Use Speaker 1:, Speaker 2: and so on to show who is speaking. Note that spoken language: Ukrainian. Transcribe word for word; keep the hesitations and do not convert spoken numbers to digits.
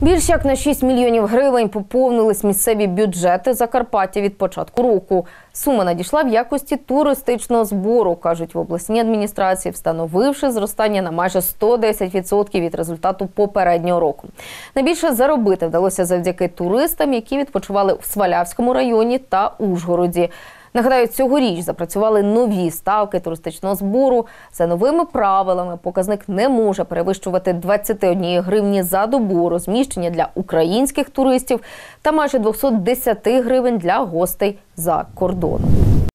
Speaker 1: Більш як на шість мільйонів гривень поповнились місцеві бюджети Закарпаття від початку року. Сума надійшла в якості туристичного збору, кажуть в обласній адміністрації, встановивши зростання на майже сто десять відсотків від результату попереднього року. Найбільше заробити вдалося завдяки туристам, які відпочивали в Свалявському районі та Ужгороді. Нагадаю, цьогоріч запрацювали нові ставки туристичного збору. За новими правилами показник не може перевищувати двадцять однієї гривні за добу розміщення для українських туристів та майже двісті десять гривень для гостей за кордоном.